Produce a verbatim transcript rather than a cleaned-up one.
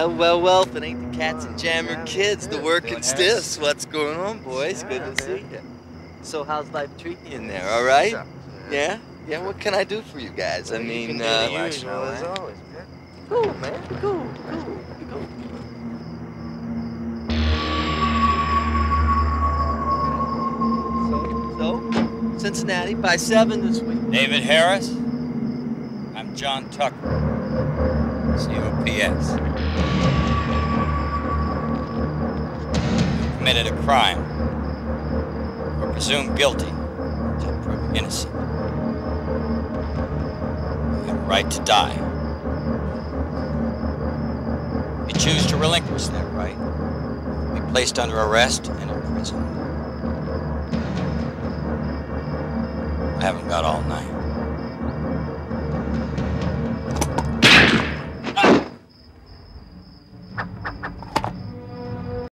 Well, well, well, if it ain't the Cats and Jammer Kids, the working stiffs. What's going on, boys? Good to see you. So how's life treating you in there, all right? Yeah? Yeah, what can I do for you guys? I mean, uh... Usual, as always, man. Cool, man. Cool, cool, cool. So, so, Cincinnati by seven this week. David Harris. I'm John Tucker. C O P S. You committed a crime. You're presumed guilty until proven innocent. You have a right to die. If you choose to relinquish that right, you'll be placed under arrest and imprisoned. I haven't got all night.